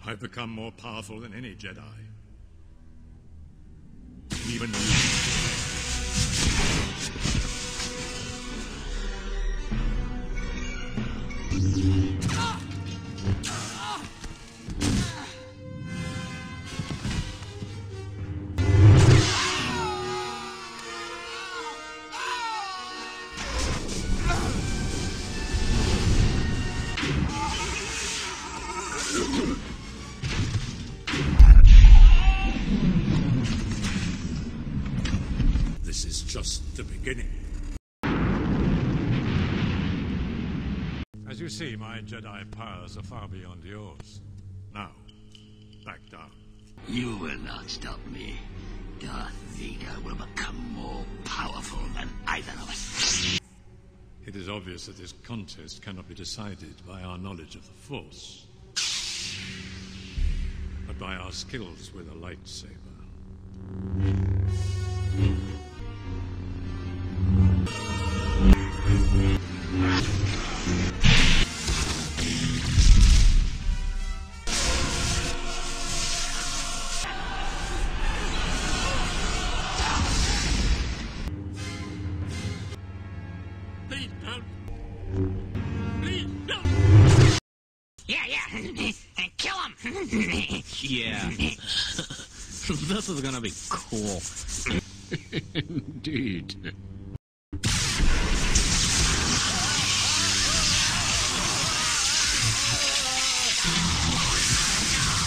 I've become more powerful than any Jedi. Even you. This is just the beginning. As you see, my Jedi powers are far beyond yours. Now, back down. You will not stop me. Darth Vader will become more powerful than either of us. It is obvious that this contest cannot be decided by our knowledge of the Force, but by our skills with a lightsaber. Please don't. Please don't. Yeah. Kill him. Yeah. This is gonna be cool. Indeed.